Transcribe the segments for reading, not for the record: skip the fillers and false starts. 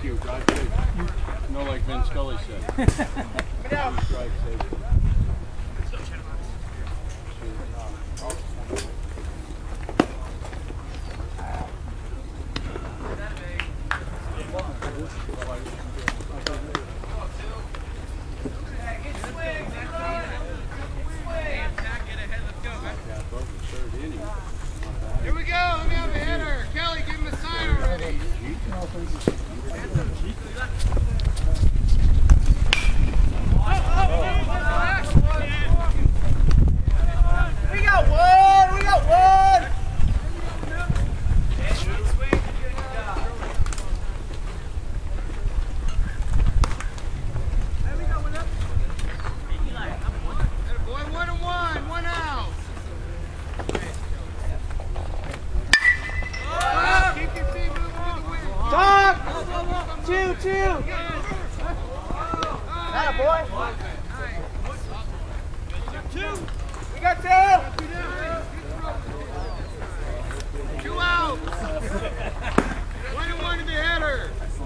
Thank you. Drive safe. No, like Vin Scully said. Drive safe. Here we go. Let me have a hitter. Kelly, give him a sign already. We got one. We got one. Boy, 1 and 1. 1 out. Talk! 2-2! Atta boy! 2! We got 2! 2 out. 1 and 1 to the header.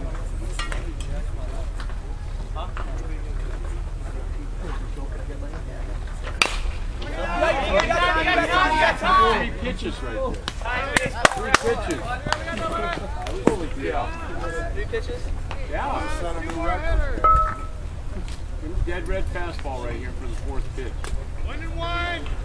Three pitches right there. 3 pitches. Holy cow. 3 pitches? Yeah. Son of a record. Dead red fastball right here for the 4th pitch. 1 and 1.